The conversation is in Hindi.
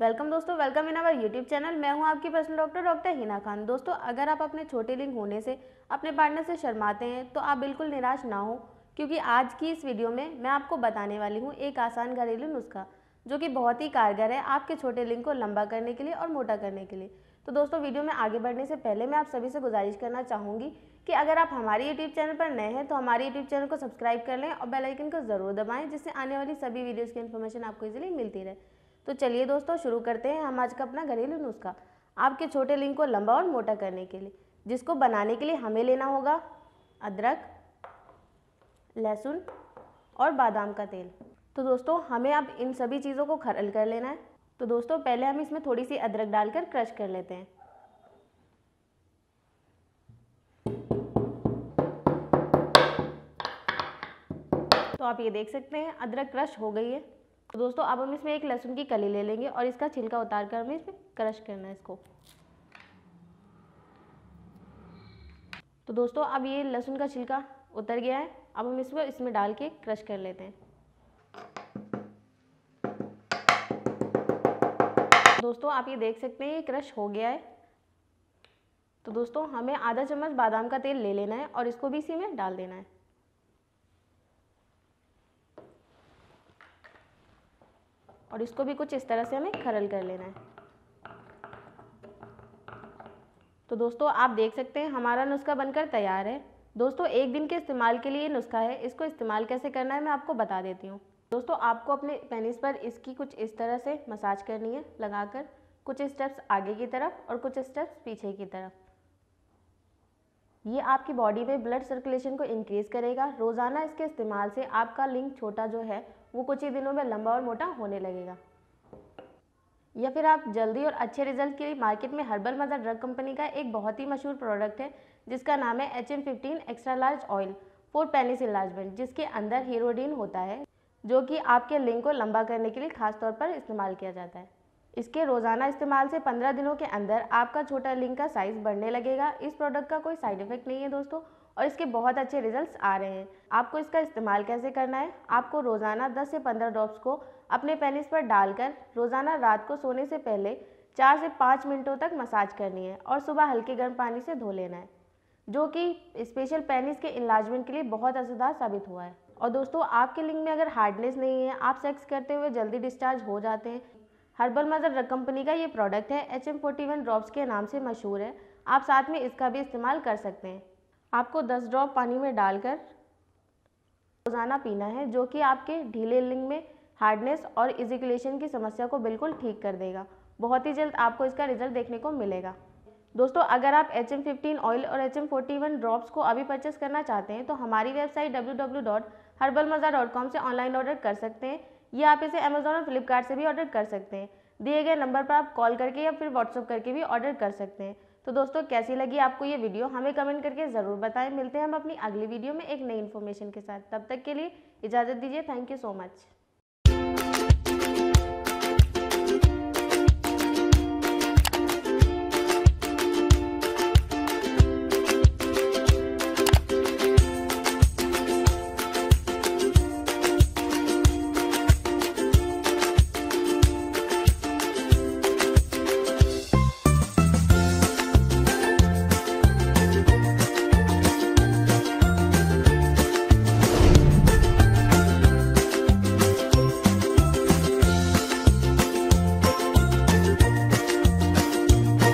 वेलकम दोस्तों, welcome in our YouTube channel. मैं हूं आपकी पर्सनल डॉक्टर हिना खान। दोस्तों, अगर आप अपने छोटे लिंग होने से अपने पार्टनर से शर्माते हैं तो आप बिल्कुल निराश ना हो, क्योंकि आज की इस वीडियो में मैं आपको बताने वाली हूं एक आसान घरेलू नुस्खा जो कि बहुत ही कारगर है आपके छोटे लिंग को लंबा करने के लिए और मोटा करने के लिए। तो दोस्तों, वीडियो में आगे बढ़ने से पहले मैं आप सभी से गुजारिश करना चाहूँगी कि अगर आप हमारे यूट्यूब चैनल पर नए हैं तो हमारे यूट्यूब चैनल को सब्सक्राइब कर लें और बेल आइकन को ज़रूर दबाएं, जिससे आने वाली सभी वीडियोज़ की इन्फॉर्मेशन आपको इजीली मिलती रहे। तो चलिए दोस्तों, शुरू करते हैं हम आज का अपना घरेलू नुस्खा आपके छोटे लिंग को लंबा और मोटा करने के लिए, जिसको बनाने के लिए हमें लेना होगा अदरक, लहसुन और बादाम का तेल। तो दोस्तों, हमें अब इन सभी चीज़ों को खरल कर लेना है। तो दोस्तों, पहले हम इसमें थोड़ी सी अदरक डालकर क्रश कर लेते हैं। तो आप ये देख सकते हैं अदरक क्रश हो गई है। तो दोस्तों, अब हम इसमें एक लहसुन की कली ले लेंगे और इसका छिलका उतार कर हमें इसमें क्रश करना है इसको। तो दोस्तों, अब ये लहसुन का छिलका उतर गया है। अब हम इसको इसमें डाल के क्रश कर लेते हैं। दोस्तों, आप ये देख सकते हैं ये क्रश हो गया है। तो दोस्तों, हमें आधा चम्मच बादाम का तेल ले लेना है और इसको भी इसी में डाल देना है। और इसको भी कुछ इस तरह से हमें खरल कर लेना है। तो दोस्तों, आप देख सकते हैं हमारा नुस्खा बनकर तैयार है। दोस्तों, एक दिन के इस्तेमाल के लिए ये नुस्खा है। इसको इस्तेमाल कैसे करना है मैं आपको बता देती हूँ। दोस्तों, आपको अपने पेनिस पर इसकी कुछ इस तरह से मसाज करनी है लगाकर, कुछ स्टेप्स आगे की तरफ और कुछ स्टेप्स पीछे की तरफ। ये आपकी बॉडी में ब्लड सर्कुलेशन को इंक्रीज करेगा। रोज़ाना इसके इस्तेमाल से आपका लिंग छोटा जो है वो कुछ ही दिनों में लंबा और मोटा होने लगेगा। या फिर आप जल्दी और अच्छे रिजल्ट के लिए मार्केट में हर्बल मदर ड्रग कंपनी का एक बहुत ही मशहूर प्रोडक्ट है जिसका नाम है HM15 extra large oil for penis enlargement, जिसके अंदर हीरोडीन होता है जो कि आपके लिंग को लंबा करने के लिए खास तौर पर इस्तेमाल किया जाता है। इसके रोज़ाना इस्तेमाल से 15 दिनों के अंदर आपका छोटा लिंग का साइज़ बढ़ने लगेगा। इस प्रोडक्ट का कोई साइड इफेक्ट नहीं है दोस्तों, और इसके बहुत अच्छे रिजल्ट्स आ रहे हैं। आपको इसका इस्तेमाल कैसे करना है, आपको रोज़ाना 10 से 15 ड्रॉप्स को अपने पेनिस पर डालकर रोज़ाना रात को सोने से पहले 4 से 5 मिनटों तक मसाज करनी है और सुबह हल्के गर्म पानी से धो लेना है, जो कि स्पेशल पेनिस के इनलार्जमेंट के लिए बहुत असरदार साबित हुआ है। और दोस्तों, आपके लिंग में अगर हार्डनेस नहीं है, आप सेक्स करते हुए जल्दी डिस्चार्ज हो जाते हैं, हर्बल मदर ड्रग कंपनी का ये प्रोडक्ट है HM41 ड्रॉप्स के नाम से मशहूर है। आप साथ में इसका भी इस्तेमाल कर सकते हैं। आपको 10 ड्रॉप पानी में डालकर रोज़ाना पीना है, जो कि आपके ढीले लिंग में हार्डनेस और इजैकुलेशन की समस्या को बिल्कुल ठीक कर देगा। बहुत ही जल्द आपको इसका रिजल्ट देखने को मिलेगा। दोस्तों, अगर आप HM15 ऑयल और HM41 ड्रॉप्स को अभी परचेस करना चाहते हैं तो हमारी वेबसाइट www.herbalmaza.com से ऑनलाइन ऑर्डर कर सकते हैं, या आप इसे अमेजॉन और फ्लिपकार्ट से भी ऑर्डर कर सकते हैं। दिए गए नंबर पर आप कॉल करके या फिर व्हाट्सअप करके भी ऑर्डर कर सकते हैं। तो दोस्तों, कैसी लगी आपको ये वीडियो हमें कमेंट करके ज़रूर बताएं। मिलते हैं हम अपनी अगली वीडियो में एक नई इन्फॉर्मेशन के साथ। तब तक के लिए इजाज़त दीजिए। Thank you so much.